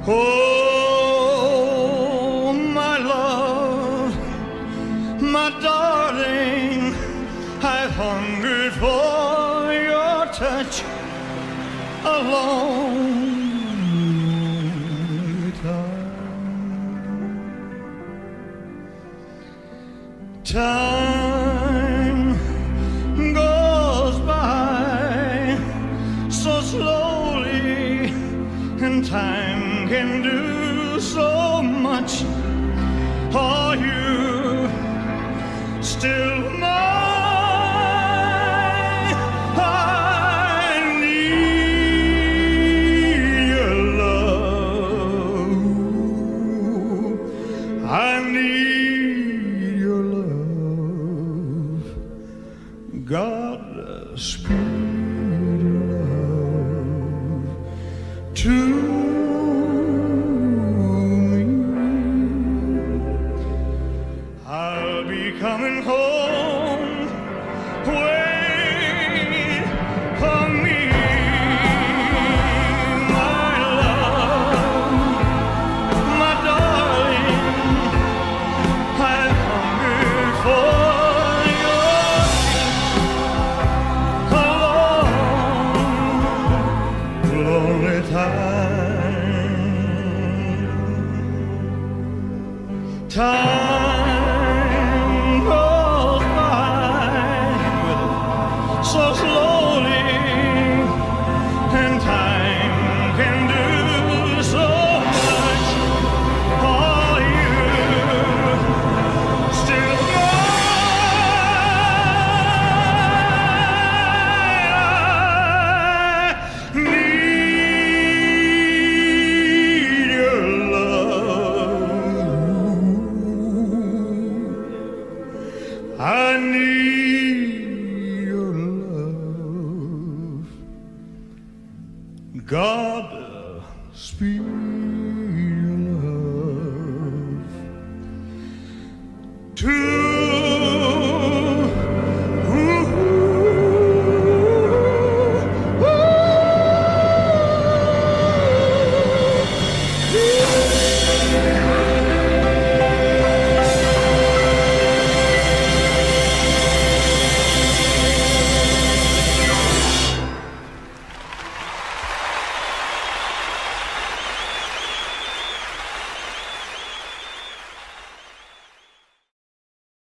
Oh, my love, my darling, I've hungered for your touch a long time goes by so slowly, and time can do so much. Are you still mine? I need your love. I need your love. Godspeed love to me. I'll be coming home. Wait for me, my love, my darling. I've hungered for lonely time goes by so slowly, and time can do so much. Are you still mine? I need your love. God speed.